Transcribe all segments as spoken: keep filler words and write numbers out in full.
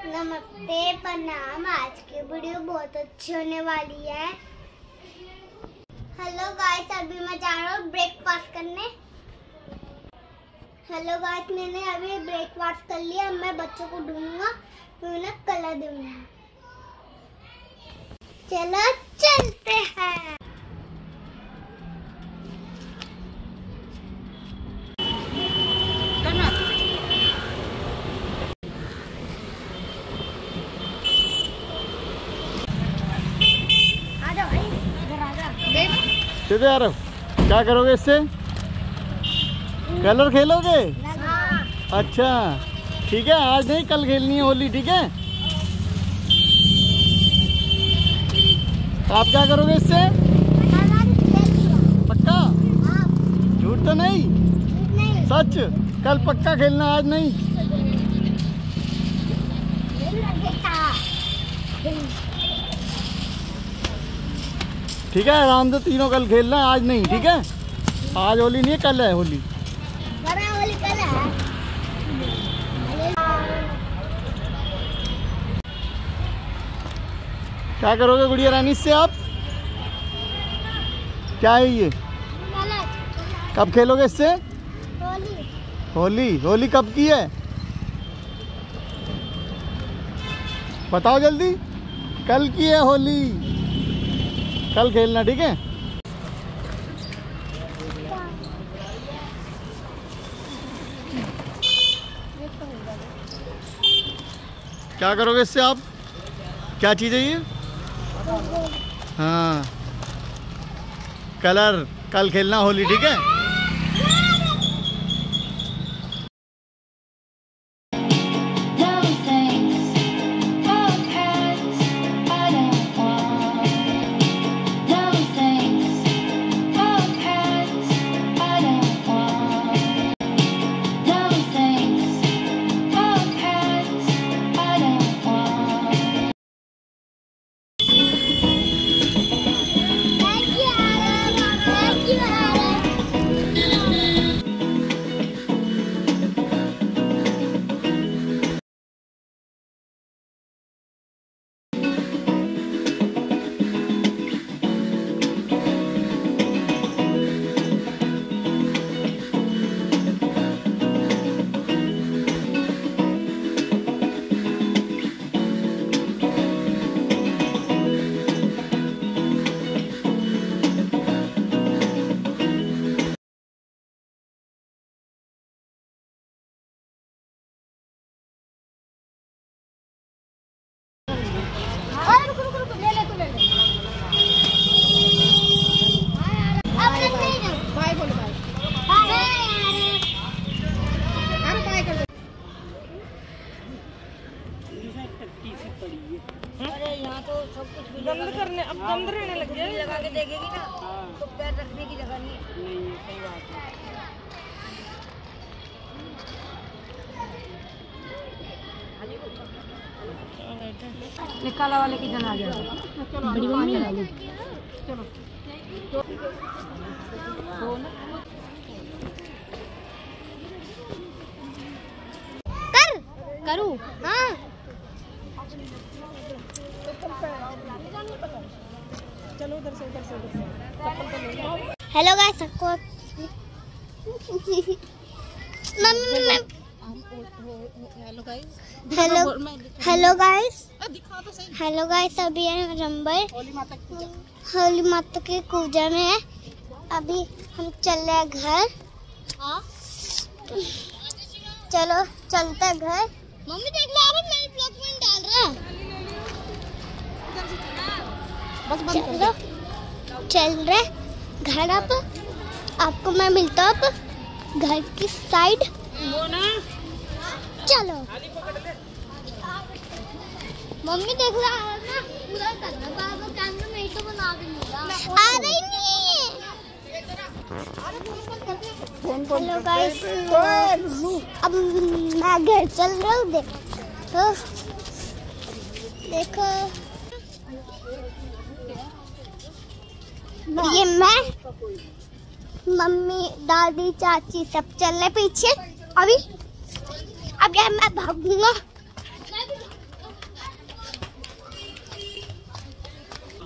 नमस्ते प्रणाम। आज की वीडियो बहुत अच्छी होने वाली है। हेलो गाइस, अभी मैं जा रहा हूँ ब्रेकफास्ट करने। हेलो गाइस, मैंने अभी ब्रेकफास्ट कर लिया। अब मैं बच्चों को ढूंढूंगा, फिर उन्हें कलर दूंगा। चलो चलते हैं। सीधे आ रहे हो? क्या करोगे इससे? कलर खेलोगे? अच्छा ठीक है, आज नहीं कल खेलनी है होली, ठीक है? आप क्या करोगे इससे? पक्का? झूठ तो नहीं? सच? कल पक्का खेलना, आज नहीं? ठीक है, आराम से तीनों कल खेलना, आज नहीं, ठीक है? आज होली नहीं है, कल है होली। होली कल है। क्या करोगे गुड़िया रानी इससे आप? क्या है ये? कब खेलोगे इससे? होली। होली होली कब की है? बताओ जल्दी। कल की है होली, कल खेलना, ठीक है? क्या करोगे इससे आप? क्या चीज़ है ये? हाँ, कलर। कल खेलना होली, ठीक है? अरे यहाँ तो सब कुछ बंद करने, अब बंद रहने लग गया। लगा के देखेगी ना तो पैर रखने की जगह नहीं है। नहीं, सही बात है। निकाला वाले की जन आ गया। बड़ी मम्मी चलो कर करूँ? हाँ। चलो उधर से उधर से उधर से चप्पल तो ले लो। हेलो गाइस, सबको मम्मी। Hello guys. Hello hello guys. दिखा तो सही। हेलो गाइस, अभी हम रंबर होली माता की पूजा, होली माता की पूजा में है। अभी हम चल रहे हैं घर। हाँ, चलो चलते हैं घर। मम्मी देख लो, अरे मेरे ब्लॉग में डाल रहा है। बस बंद कर चलो चल रहे घर। अब आपको मैं मिलता हूँ अब घर की साइड। वो ना चलो मम्मी देख रहा है ना, पूरा करना बाबा कैमरा में ही तो बना के मिला। आ रही नहीं। हेलो गाइस, अब मैं घर चल रहा हूँ। देखो देखो ये मैं, मम्मी, दादी, चाची सब चल रहे पीछे। अभी अब यार मैं भागूंगा।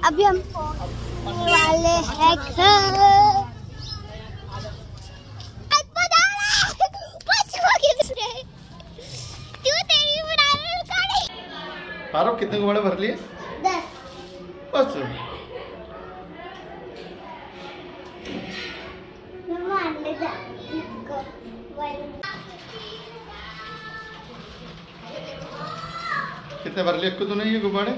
अभी हम वाले हैं आरो कितने गुब्बारे भर लिए? दस। बस कितने भर लिए तूने ये गुब्बारे?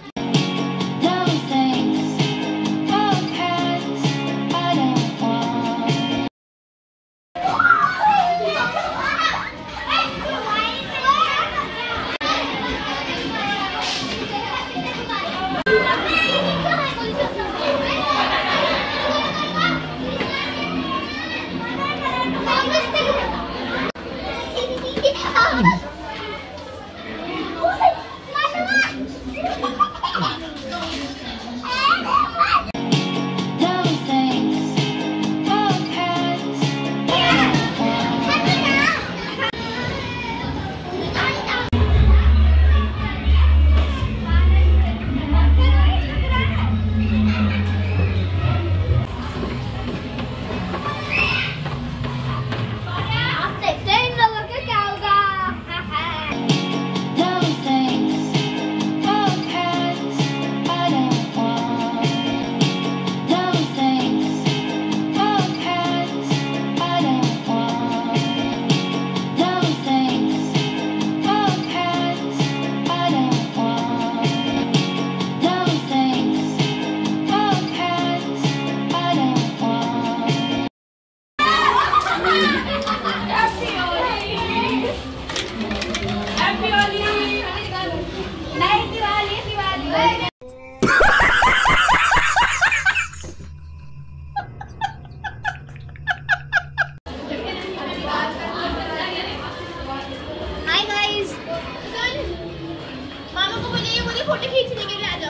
फोटो खींचने के लिए आ जाओ।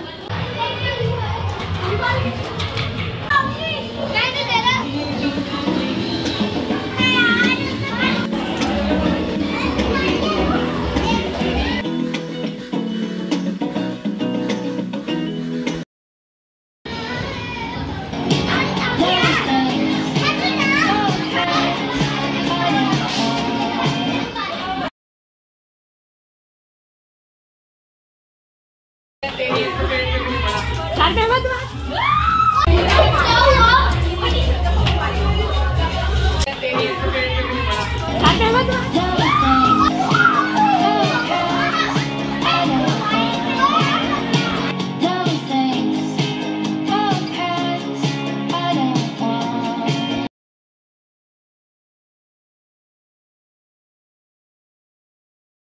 चार पे मत